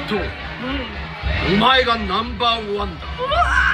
とう、お前がナンバーワンだ。